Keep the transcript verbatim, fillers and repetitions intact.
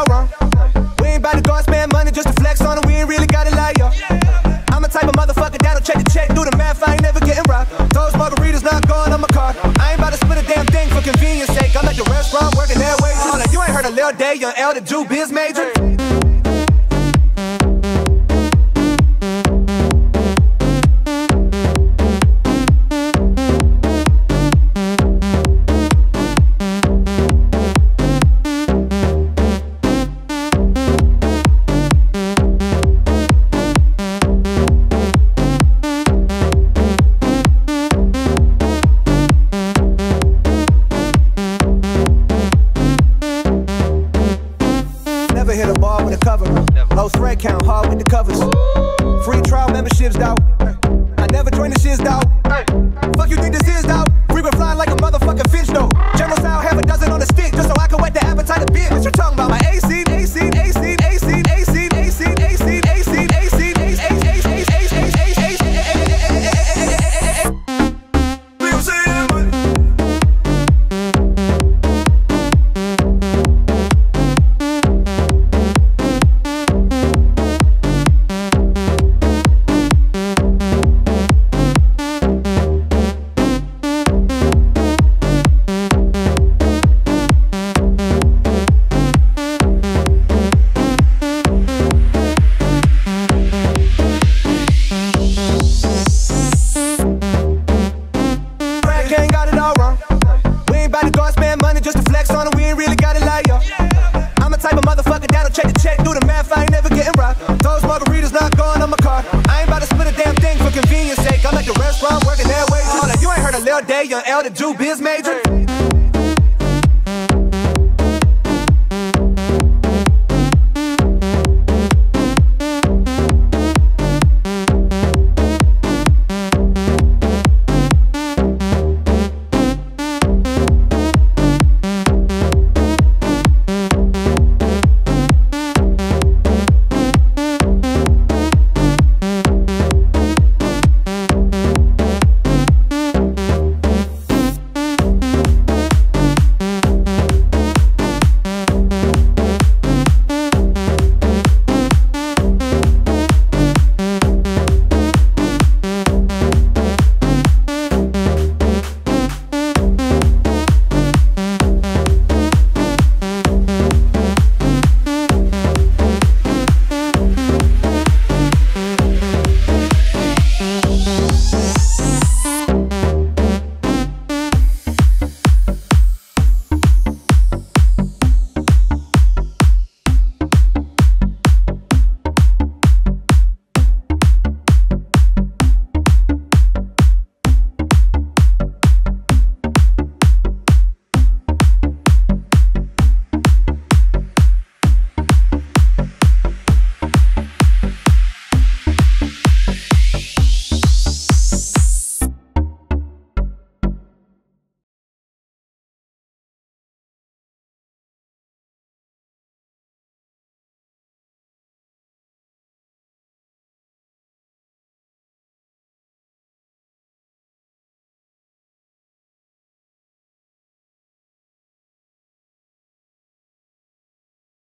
all wrong. We ain't bout to go and spend money just to flex on it. We ain't really gotta lie, yo. I'm the type of motherfucker that'll check the check, do the math, I ain't never getting robbed. Those margaritas not going on my card. I ain't about to split a damn thing for convenience sake. I'm at the restaurant working that way. Hold on, you ain't heard of Lil Day, young L, the Jew biz major. Never hit a bar with a cover. Low spread count, hard with the covers. Free trial memberships, dawg. I never joined the shiz, dawg. Fuck you think this is, dawg? We were flying like a motherfucking fish, though. General style, have a dozen on the stick, just so I can wet the appetite a bit. What you talking about? My A C, A C, A C, A C, A C, A C, A C, A C, A C, just to flex on it, we ain't really gotta lie, yo. I'm the type of motherfucker that'll check the check, do the math, I ain't never getting robbed. Those margaritas not going on my card. I ain't about to split a damn thing for convenience sake. I'm at the restaurant working that way. Hold on, you ain't heard of Lil Day, young L, the Jew biz major.